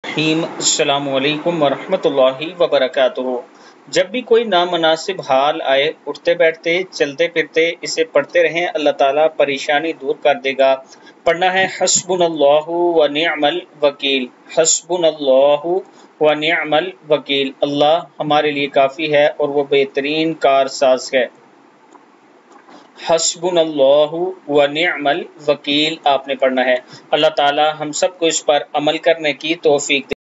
अस्सलामु अलैकुम वरहमतुल्लाहि वबरकातुहू। जब भी कोई नामनासिब हाल आए, उठते बैठते चलते फिरते इसे पढ़ते रहें, अल्लाह ताला परेशानी दूर कर देगा। पढ़ना है हस्बुनल्लाहु व निअमल वकील। हस्बुनल्लाहु व निअमल वकील। अल्लाह हमारे लिए काफ़ी है और वो बेहतरीन कारसाज है। हस्बुनल्लाहु व निअमल वकील आपने पढ़ना है। अल्लाह ताला हम सबको इस पर अमल करने की तौफीक दे।